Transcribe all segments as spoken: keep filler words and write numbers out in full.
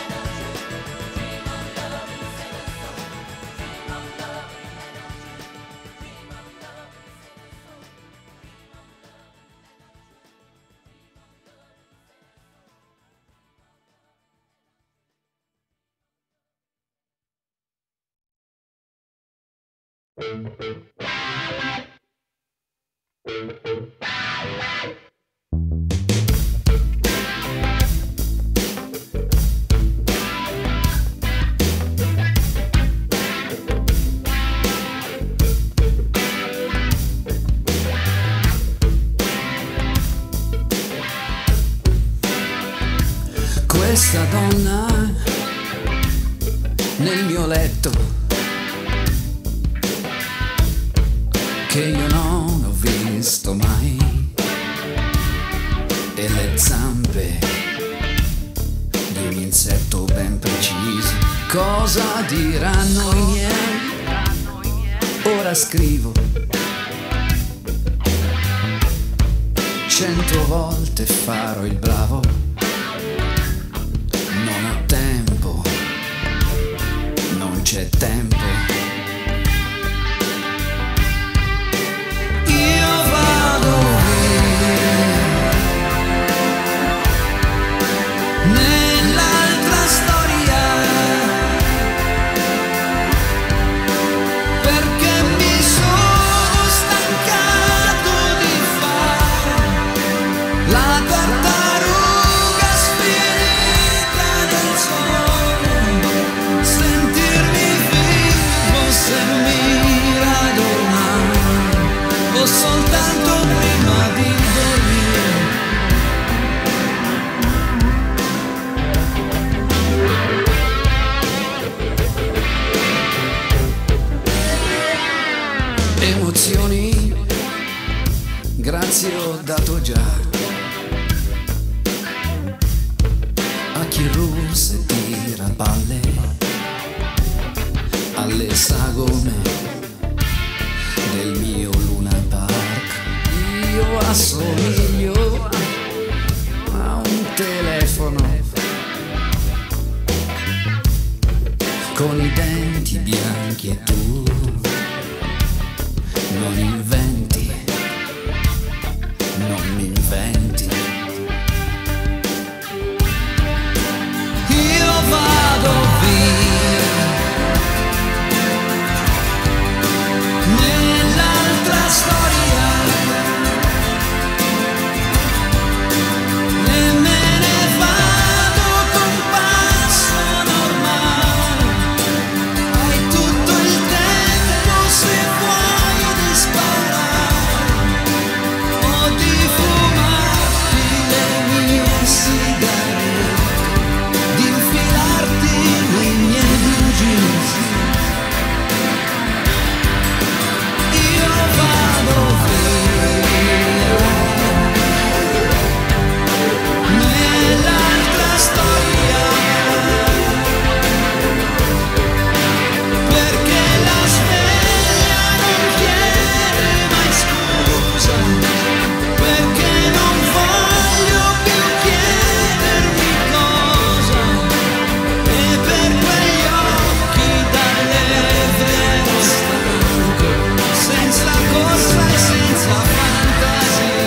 Questa donna nel mio letto che io non ho visto mai, e le zampe di un insetto ben preciso. Cosa diranno i miei? Ora scrivo cento volte, farò il bravo. Non ho tempo, non c'è tempo. Io vado via nell'altra storia, perché mi sono stancato di fare la tartaruga sfinita nel sole, sentirmi vivo se mi radunavo o soltanto prima di dormire. Emozioni, grazie ho dato già a chi russa e tira palle, alle sagome del mio Luna Park. Io assomiglio a un telefono con i denti bianchi e tu non inventi, non mi inventi. Io vado via nell'altra storia e me ne vado con passo normale. Hai tutto il tempo se vuoi di sparare o di fumarti le mie sigarette, di infilarti nei miei blue jeans. Io vado via nell'altra storia, perché la sveglia non chiede mai scusa, perché non voglio più chiedermi cosa, e per quegli occhi dall'ebbre stanco, senza corsa e senza fantasia.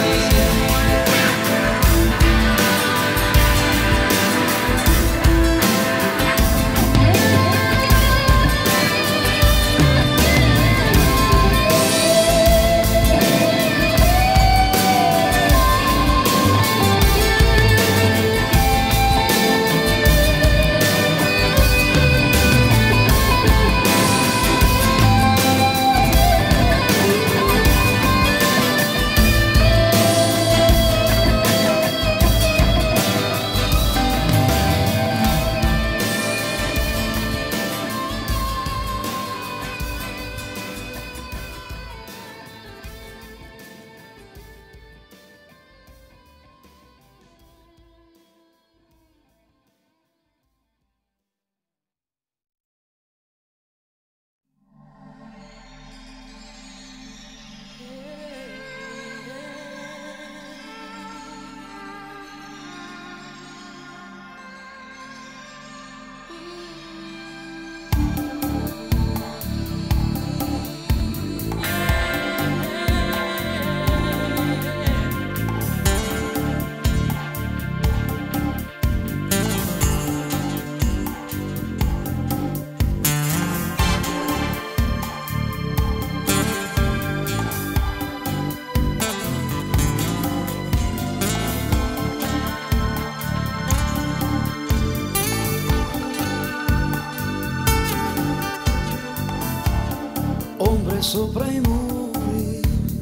Ombre sopra i muri,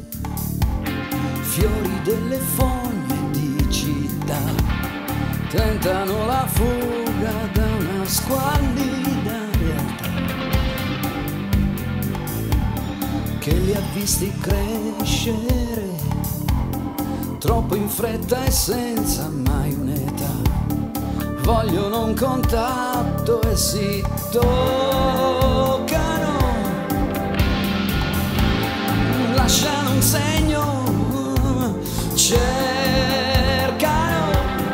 fiori delle fogne di città, tentano la fuga da una squallida realtà. li ha visti crescere troppo in fretta e senza mai un'età. Vogliono un contatto e si toccano, lasciano un segno, cercano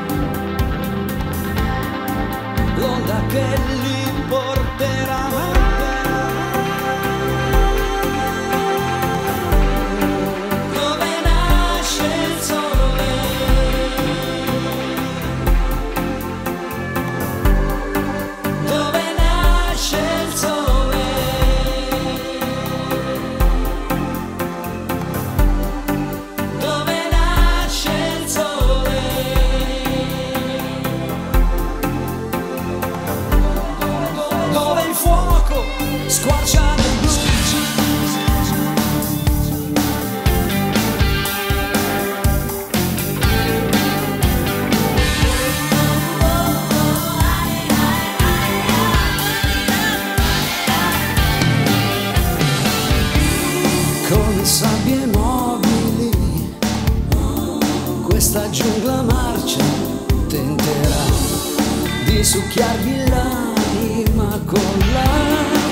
l'onda che li porterà. Squarcia nel blu, come sabbie mobili, questa giungla marcia tenterà di succhiarvi l'anima con la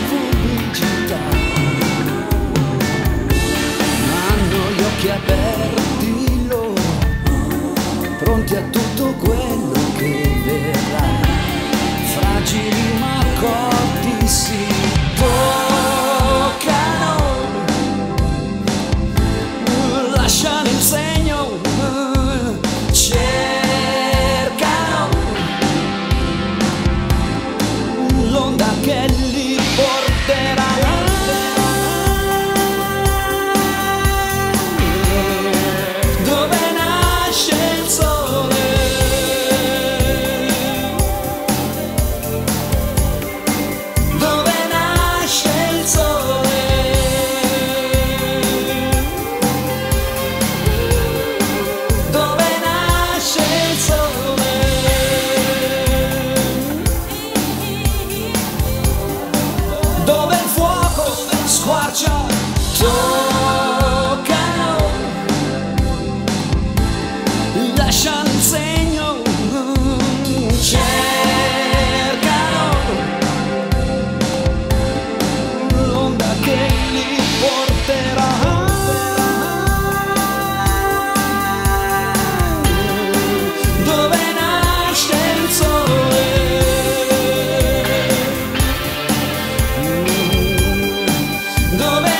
occhi aperti loro, pronti a tutto quello che verrà, fragili ma accorti si toccano, lasciano il segno, cercano l'onda che li porterà. Squarcia, toccano, lasciano il segno, cercano l'onda che li porterà. Dove nasce il sole, dove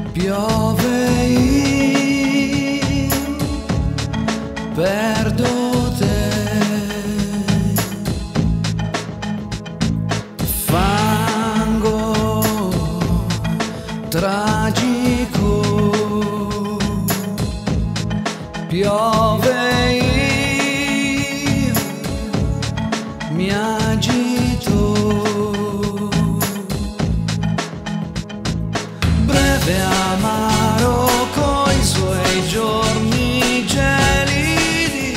Piove, io perdo te, fango tragico, piove, io mi agito, breve amaro coi suoi giorni gelidi,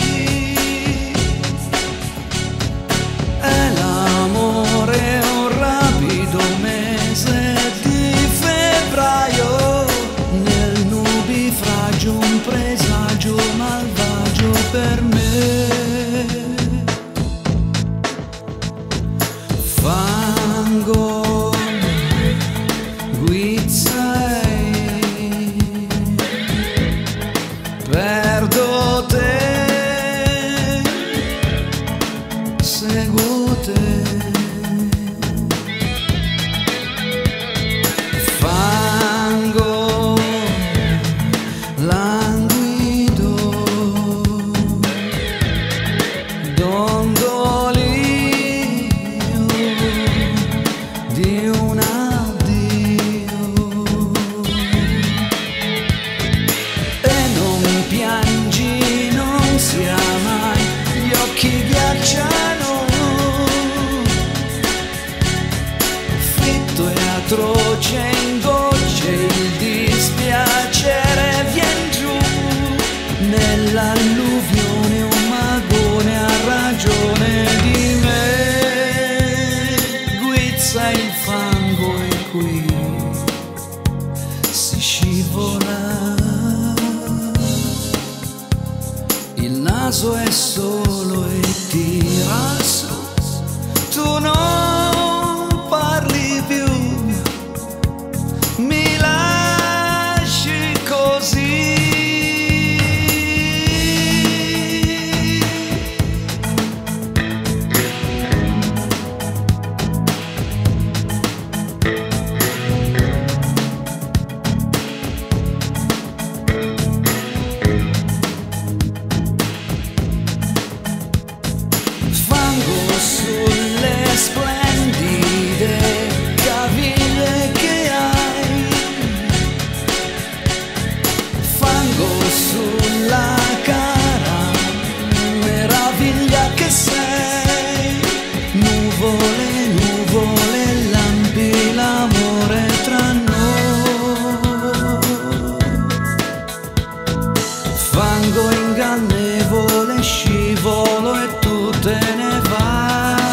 è l'amore un rapido mese di febbraio, nel nubifragio un presagio malvagio per me. Fango, guizzai, perdo te, seguo te. Fango, languido, dondolio di un addio, e non piangi, non sia mai, gli occhi ghiacciano, fitto e atroce in gocce il dispiacere vien giù, nell'alluvione un magone ha ragione di me. Guizza il fango e qui si scivola, il naso è solo e tira su, tu non parli più, mi lasci così. Fango sulle splendide caviglie che hai, fango sulla cara meraviglia che sei, nuvole, nuvole, lampi l'amore tra noi, fango ingannevole, scivolo e tu te ne vai.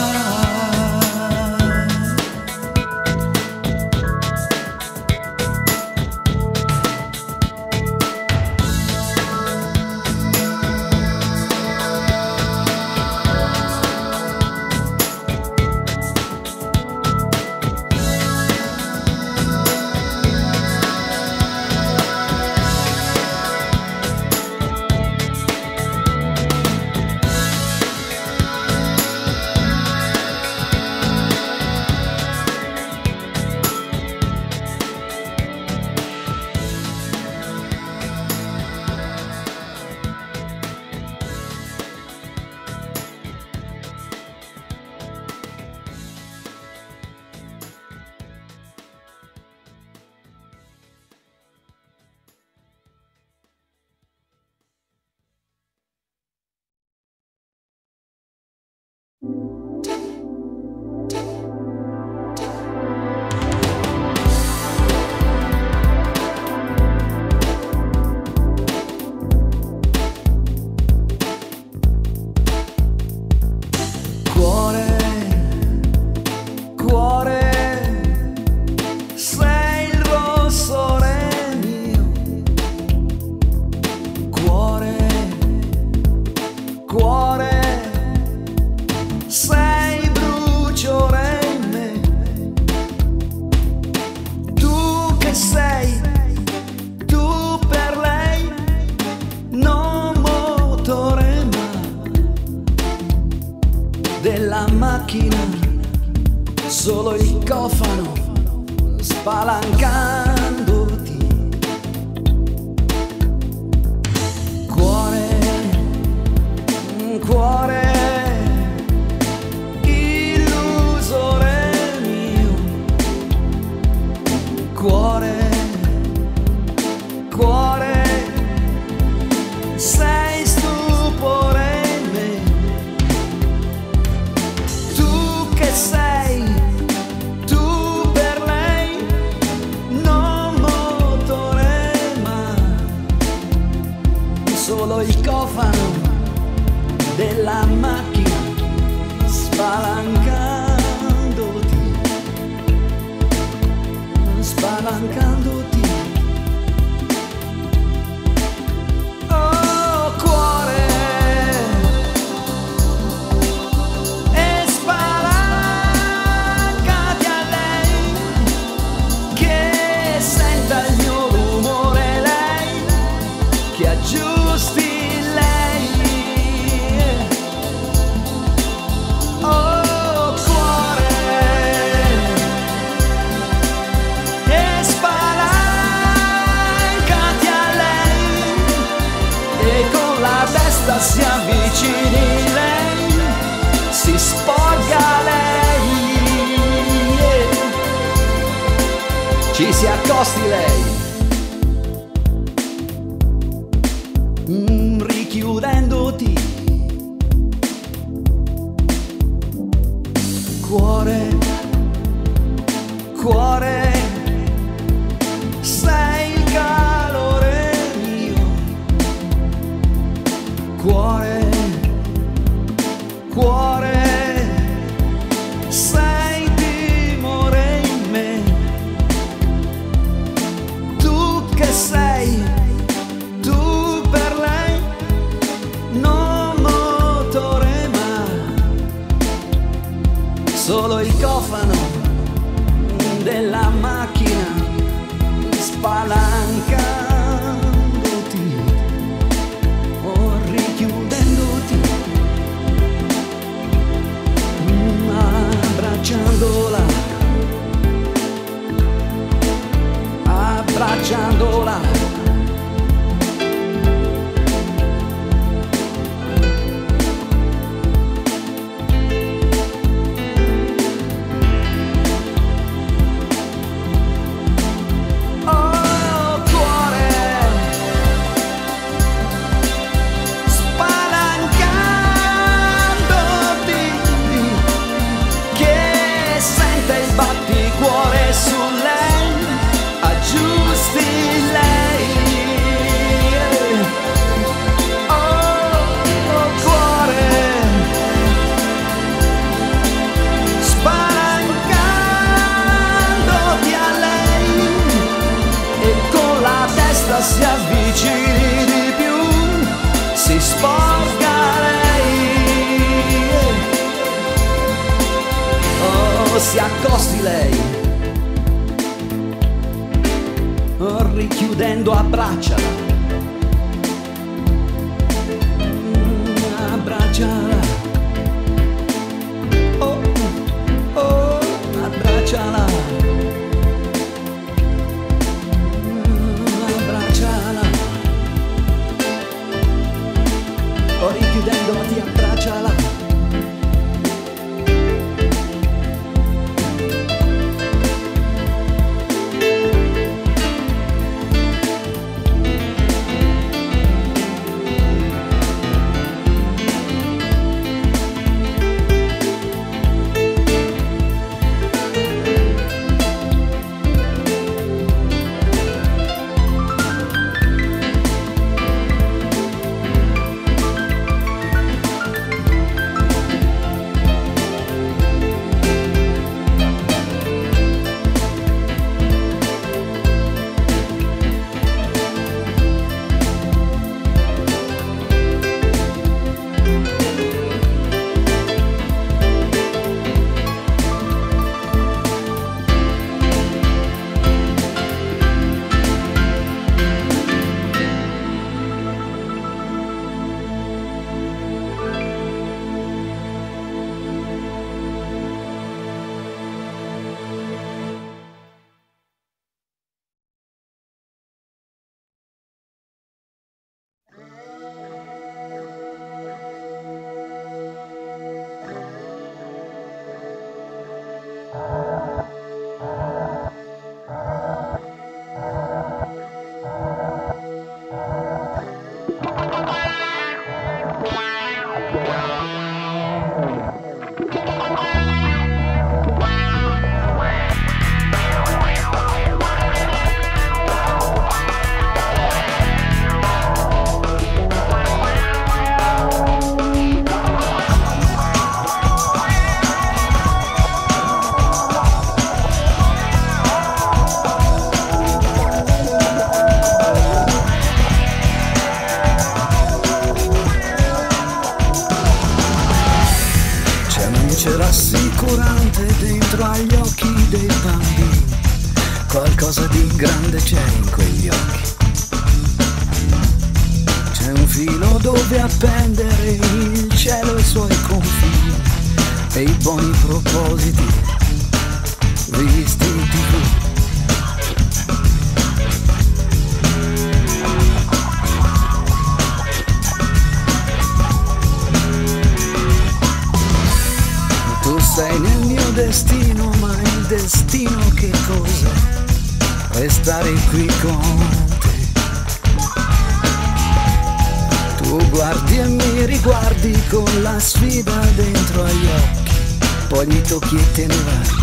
macchina, solo il cofano spalancandoti solo il cofano della macchina spalancandoti, spalancandoti. Oh cuore, e spalancati a lei, che senta il mio rumore, lei che aggiusti lei. Oh cuore, e spalancati a lei, e con la testa si avvicini lei, si sporga lei, ci si accosti lei. Mm, richiudendoti, cuore, cuore, sei il calore mio, cuore, cuore, sei timore in me, tu che sei, tu per lei, non motore ma solo il cofano della macchina spalancandoti o richiudendoti, mm, abbracciandola, abbracciandola. Oh cuore, spalancandoti, che sente il batticuore su lei, aggiusti lei. Oh, oh cuore, spalancandoti a lei, e con la testa si avvicini di più, si sporca lei, oh si accosti lei, oh, richiudendo abbracciala, mm, abbracciala, oh, oh, abbracciala, abbracciala, oh, richiudendola ti abbracciala. notte dentro agli occhi dei bambini, qualcosa di grande c'è in quegli occhi. C'è un filo dove appendere il cielo e i suoi confini e i buoni propositi visti in tivù. Tu sei nel mio destino, ma il destino che cos'è? Restare qui con te. Tu guardi e mi riguardi con la sfida dentro agli occhi, poi mi tocchi e te ne vai.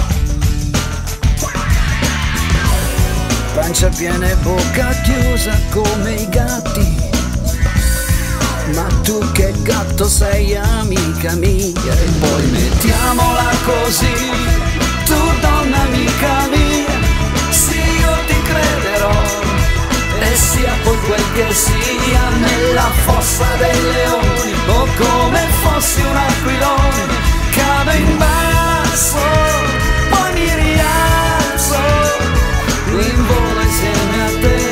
Pancia piena e bocca chiusa come i gatti, ma tu che gatto sei amica mia. E poi mettiamola così, tu donna amica mia, sì io ti crederò, e sia poi quel che sia, nella fossa dei leoni o come fossi un aquilone, cado in basso, poi mi rialzo, in volo insieme a te.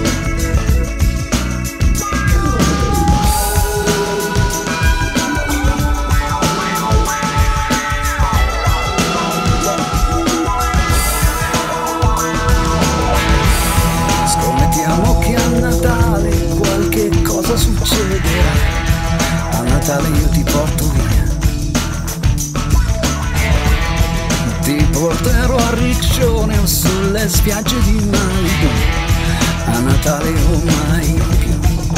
Succederà, a Natale io ti porto via, ti porterò a Riccione o sulle spiagge di Malibu, a Natale o mai più.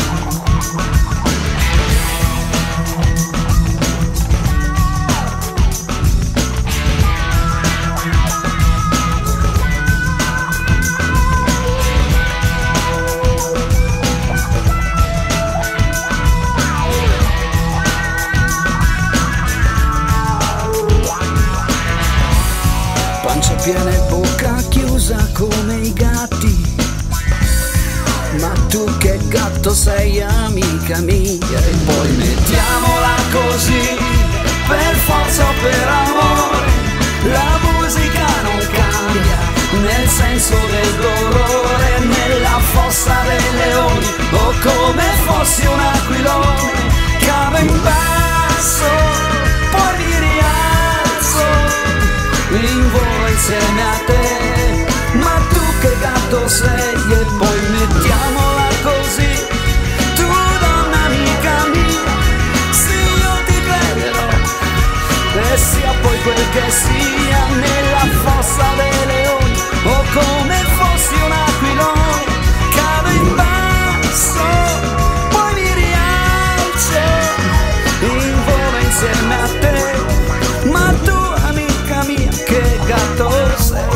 Piena e bocca chiusa come i gatti, ma tu che gatto sei amica mia. E poi mettiamola così, per forza o per amore, la musica non cambia, nel senso del dolore, nella fossa dei leoni o come fossi un aquilone, cavo in basso, poi mi rialzo, in volo insieme a te. Ma tu che gatto sei? E poi mettiamola così, tu donna amica mia, sì io ti crederò, e sia poi quel che sia, nella fossa dei leoni o come fossi un aquilone, cado in basso, poi mi rialzo, in volo insieme a te. Ma tu amica mia, che gatto sei?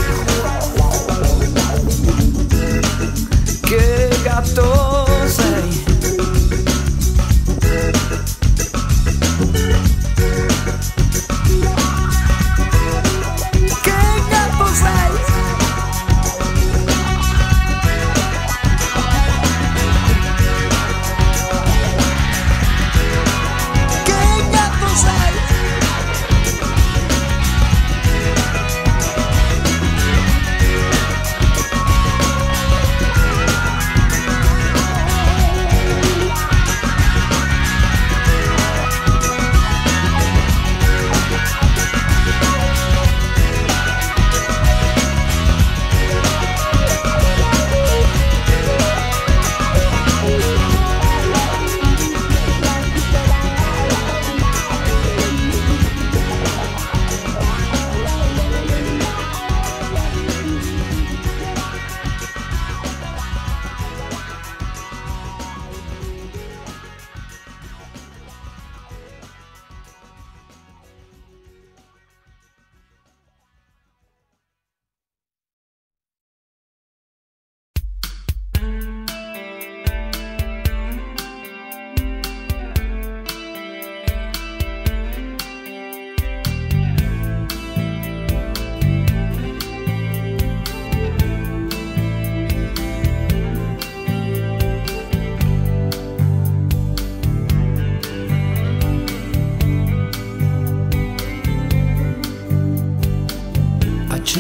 Che gatto sei? Che gatto sei? Che gatto sei?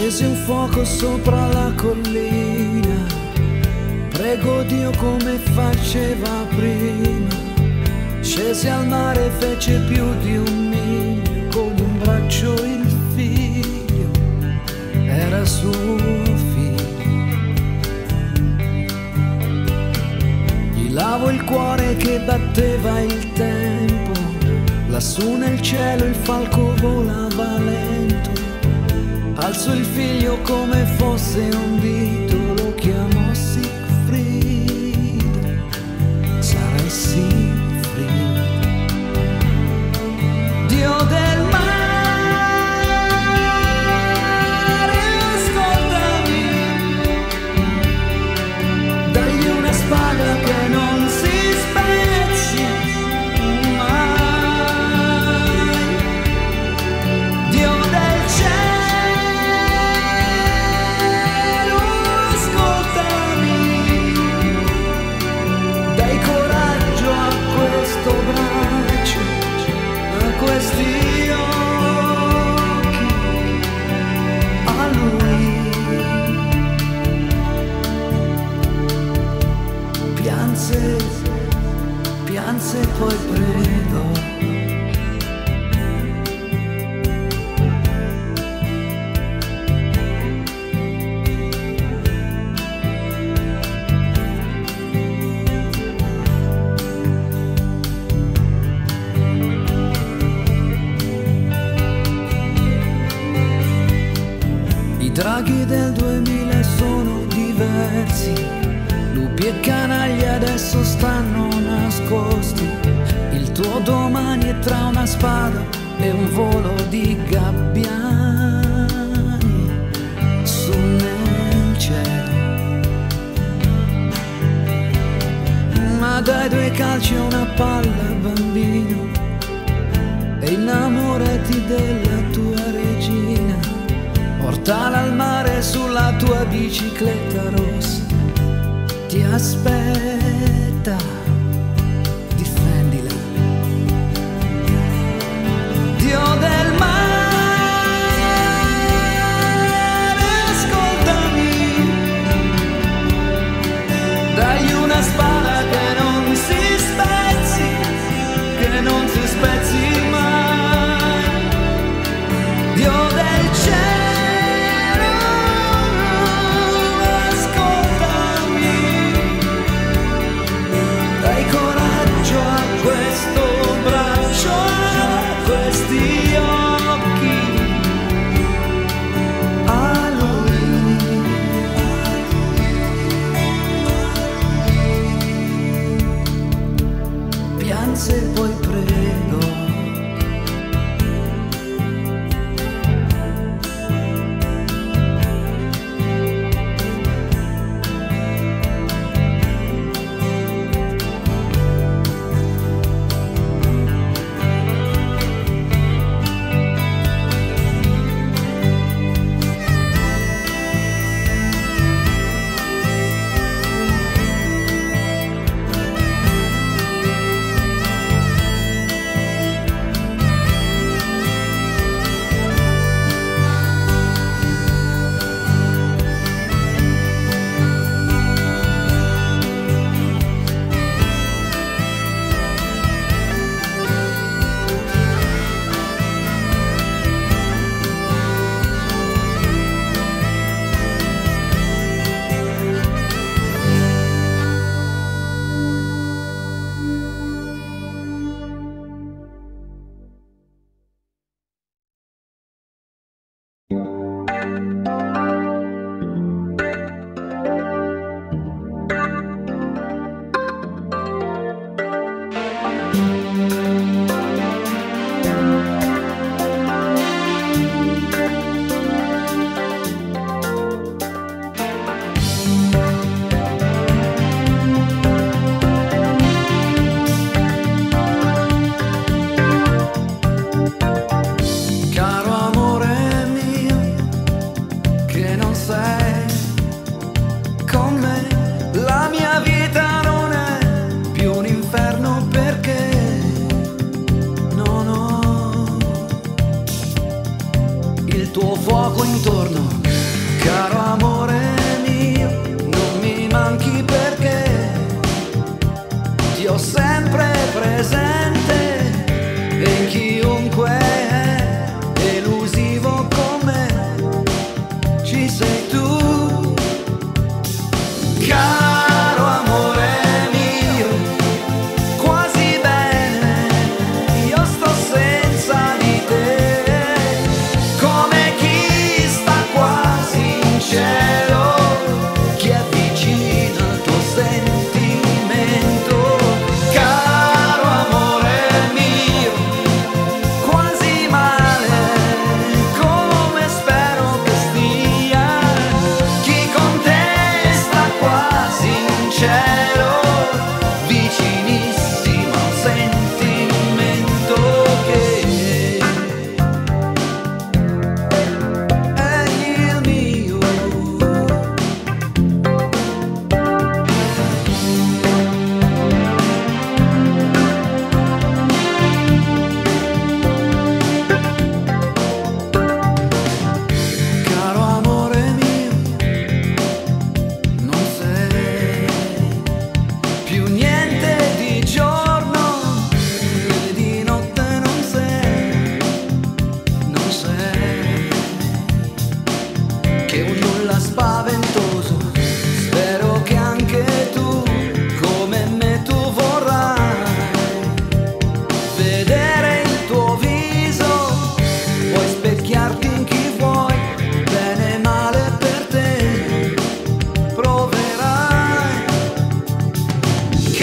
Accesi un fuoco sopra la collina, prego Dio come faceva prima. Scese al mare, fece più di un miglio, con in braccio il figlio, era suo figlio. Gli lavo il cuore che batteva il tempo, lassù nel cielo il falco volava lento. Alzo il figlio come fosse un dito, lo chiamò Siegfried, sarai Siegfried. Dio del mare, ascoltami, dagli una spada che non si spezzi mai. Dio del cielo, ascoltami, dai coraggio a questo braccio, a questi occhi, a lui. Pianse, pianse e poi pregò. I draghi del duemila sono diversi, lupi e canagli adesso stanno nascosti. Il tuo domani è tra una spada e un volo di gabbiani su nel cielo. Ma dai due calci e una palla, bambino, e innamorati della tua regina. Portala al mare sulla tua bicicletta rossa, ti aspetta, difendila. Dio del mare, ascoltami, dagli una spada che non si spezzi, che non si spezzi mai. Dio del cielo,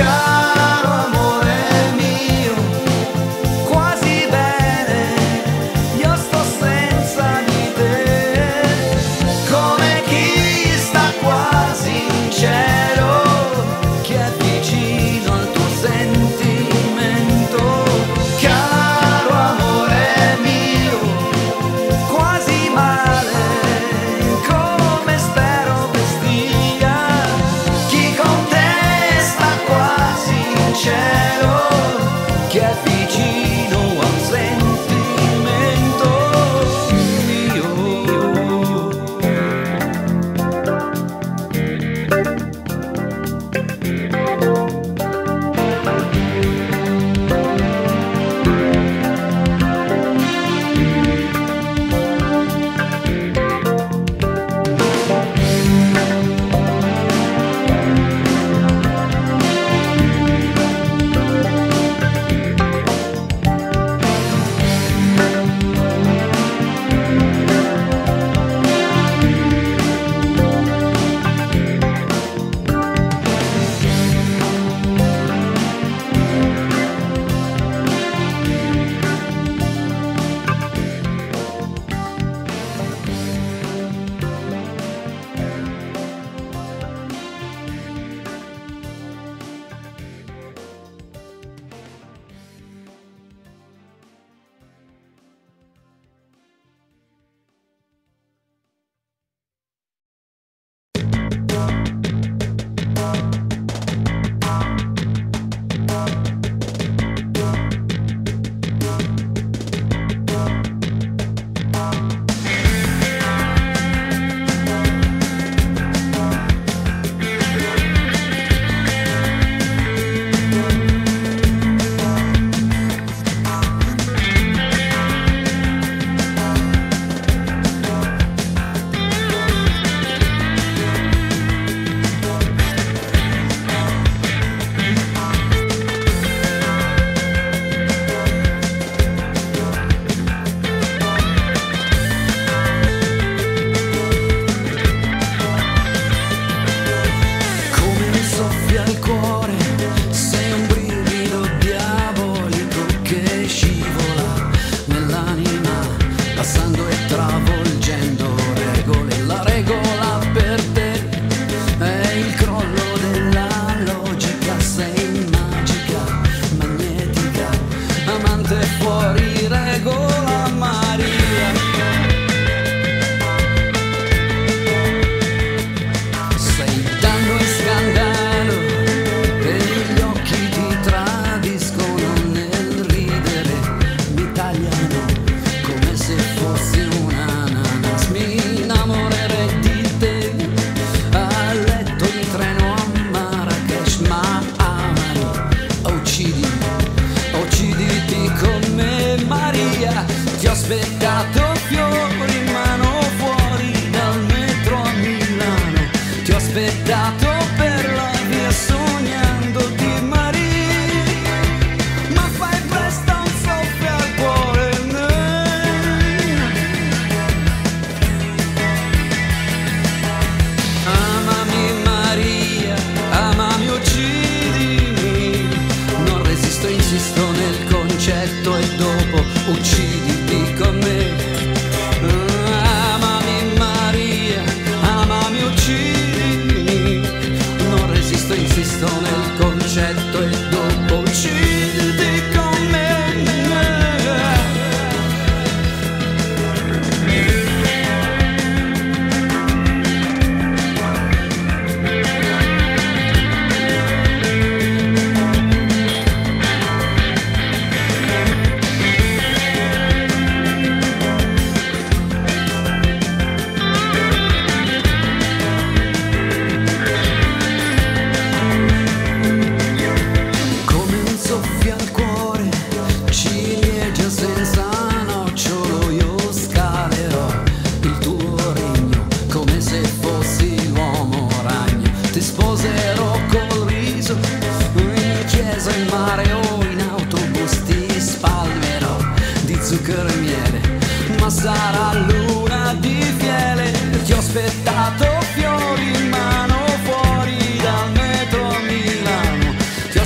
caro amore mio, quasi bene, io sto senza di te, come chi sta quasi in cielo, che è vicino al tuo sentimento, caro amore mio, quasi male, come spero che stia, chi con te sta quasi in cielo, che è vicino al sentimento mio. Come mi soffia il cuore, sei un brivido diabolico che scivola nell'anima, passando e travolgendo regole. La regola per te è il crollo della logica, sei magica, magnetica, amante fuori regola, Maria. Sei danno e scandalo e gli occhi ti tradiscono nel ridere. Mi tagliano come se fossi un'ananas. Mi innamorerei di te a letto in treno a Marrakesh, ma amami, uccidimi, ucciditi con me, Maria. Ti ho aspettato fiori in mano fuori dal metro a Milano, ti ho aspettato per la via sognandoti, Maria, ma fai presto, un soffio al cuore, no. Amami, Maria, amami, uccidimi, non resisto, insisto nel concetto e dopo ucciditi con me. Amami, Maria, amami, uccidimi, non resisto, insisto nel concetto e dopo ucciditi con me. Come un soffio al cuore, ciliegia senza nocciolo, io scalerò il tuo regno come se fossi l'uomo ragno. Ti sposerò col riso in chiesa, in mare o in autobus, ti spalmerò di zucchero e miele, ma sarà luna di fiele. Ti ho aspettato fiori in mano fuori dal metro a Milano, ti ho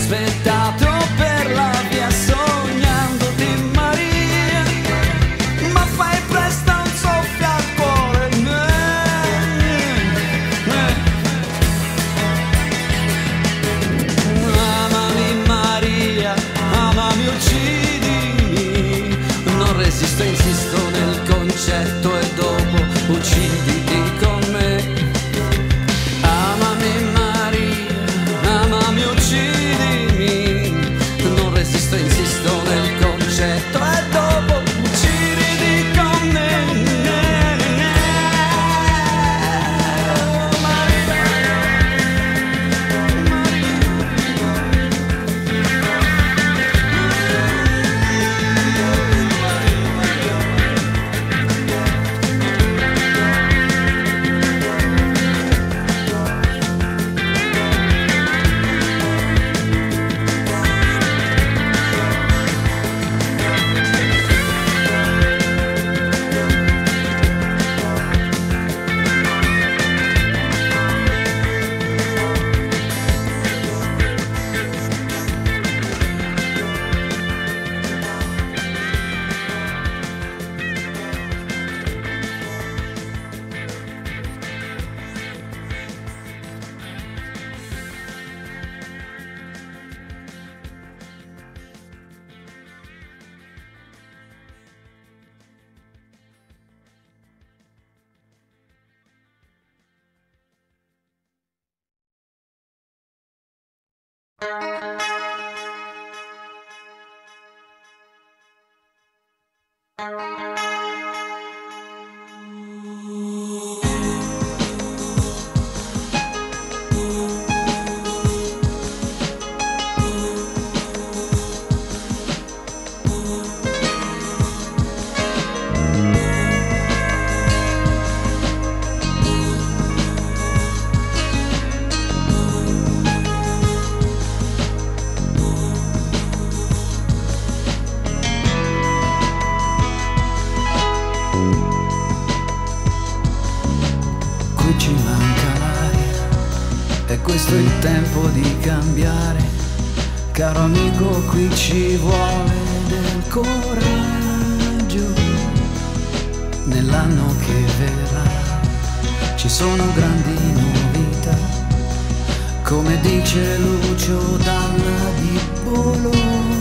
Qui ci manca l'aria e questo è il tempo di cambiare. Caro amico, qui ci vuole del coraggio. Nell'anno che verrà ci sono grandi novità, come dice Lucio Dalla di Bologna.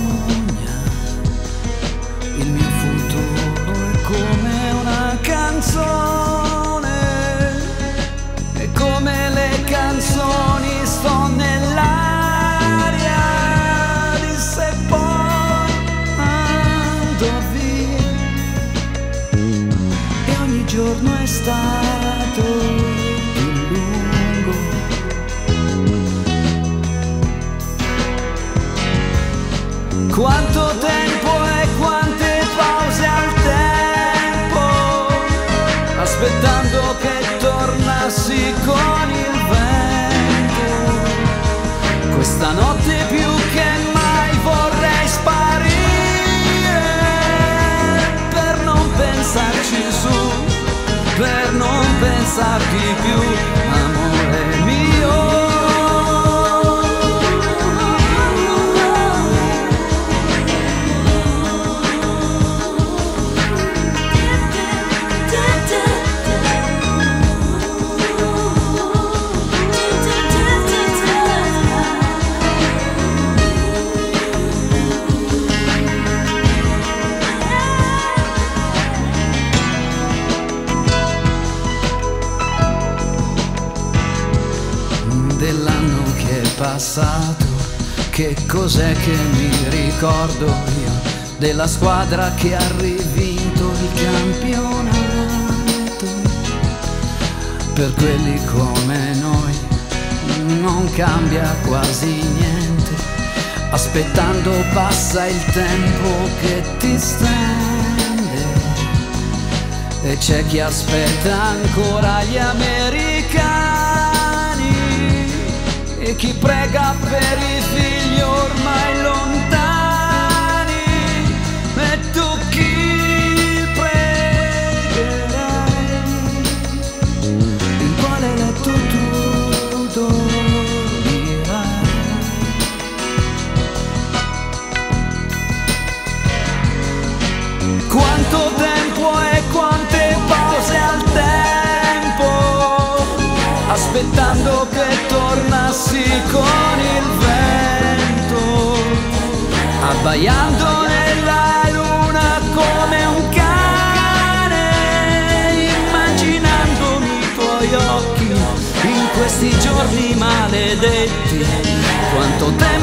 Il mio futuro è come una canzone, e come le canzoni sto nell'aria, disse poi andò via. E ogni giorno è stato più lungo. Quanto tempo e quante pause al tempo, aspettando che tornassi con il vento. Questa notte più che mai vorrei sparire, per non pensarci su, per non pensarti più, amore mio. Dell'anno che è passato, che cos'è che mi ricordo io? Della squadra che ha rivinto il campionato. Per quelli come noi non cambia quasi niente, aspettando passa il tempo che ti stende. E c'è chi aspetta ancora gli americani, e chi prega per i figli ormai lontani. E tu chi pregherai? In quale letto tu dormirai? Quanto tempo e quante pause al tempo, aspettando che tornassi con il vento, abbaiando nella luna come un cane, immaginandomi i tuoi occhi in questi giorni maledetti. Quanto tempo